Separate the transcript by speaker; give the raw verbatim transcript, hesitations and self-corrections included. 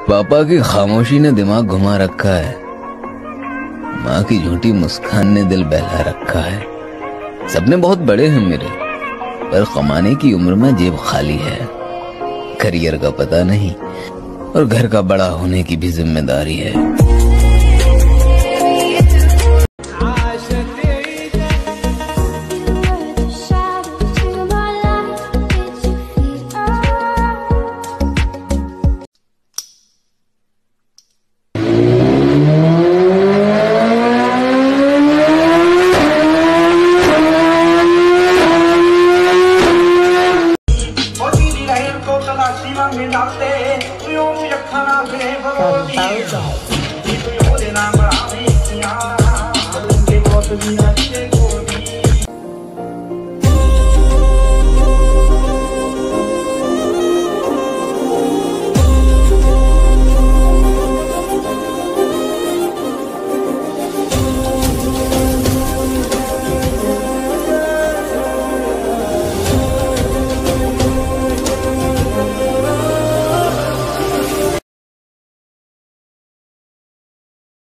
Speaker 1: पापा की खामोशी ने दिमाग घुमा रखा है, माँ की झूठी मुस्कान ने दिल बहला रखा है। सपने बहुत बड़े हैं मेरे, पर कमाने की उम्र में जेब खाली है। करियर का पता नहीं और घर का बड़ा होने की भी जिम्मेदारी है।
Speaker 2: Cantar,